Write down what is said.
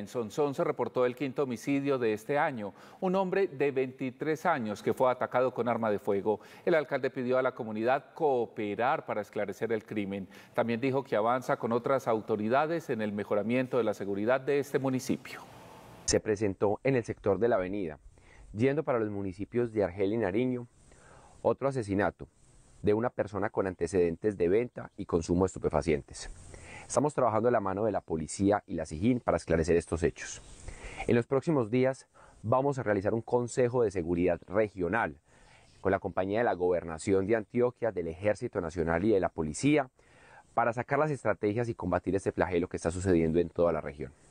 en Sonsón se reportó el quinto homicidio de este año. Un hombre de 23 años que fue atacado con arma de fuego. El alcalde pidió a la comunidad cooperar para esclarecer el crimen. También dijo que avanza con otras autoridades en el mejoramiento de la seguridad de este municipio. Se presentó en el sector de la avenida, yendo para los municipios de Argel y Nariño, otro asesinato de una persona con antecedentes de venta y consumo de estupefacientes. Estamos trabajando de la mano de la policía y la SIJIN para esclarecer estos hechos. En los próximos días vamos a realizar un consejo de seguridad regional con la compañía de la Gobernación de Antioquia, del Ejército Nacional y de la Policía para sacar las estrategias y combatir este flagelo que está sucediendo en toda la región.